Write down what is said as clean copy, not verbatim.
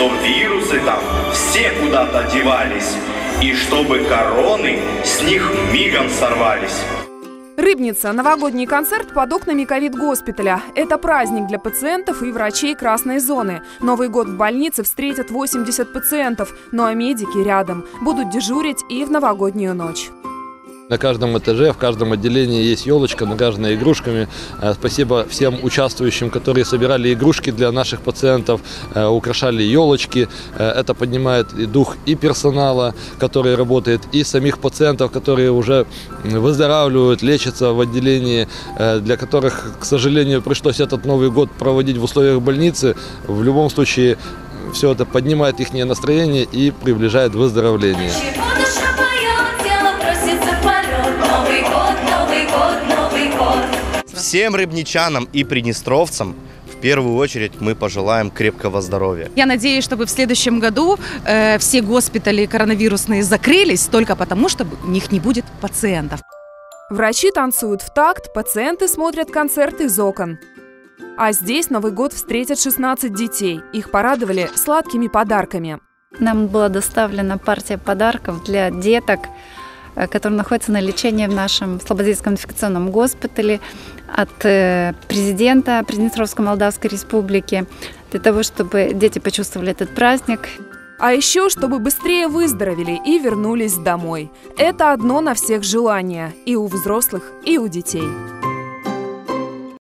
чтоб вирусы там все куда-то девались, и чтобы короны с них мигом сорвались. Рыбница – новогодний концерт под окнами ковид-госпиталя. Это праздник для пациентов и врачей красной зоны. Новый год в больнице встретят 80 пациентов, ну а медики рядом будут дежурить и в новогоднюю ночь. На каждом этаже, в каждом отделении есть елочка, нагаженная игрушками. Спасибо всем участвующим, которые собирали игрушки для наших пациентов, украшали елочки. Это поднимает и дух и персонала, который работает, и самих пациентов, которые уже выздоравливают, лечатся в отделении, для которых, к сожалению, пришлось этот Новый год проводить в условиях больницы. В любом случае, все это поднимает их настроение и приближает выздоровление. Всем рыбничанам и приднестровцам в первую очередь мы пожелаем крепкого здоровья. Я надеюсь, чтобы в следующем году все госпитали коронавирусные закрылись только потому, что у них не будет пациентов. Врачи танцуют в такт, пациенты смотрят концерт из окон. А здесь Новый год встретят 16 детей. Их порадовали сладкими подарками. Нам была доставлена партия подарков для деток, которые находятся на лечении в нашем Слободейском инфекционном госпитале, от президента Приднестровской Молдавской Республики, для того, чтобы дети почувствовали этот праздник. А еще, чтобы быстрее выздоровели и вернулись домой. Это одно на всех желание – и у взрослых, и у детей.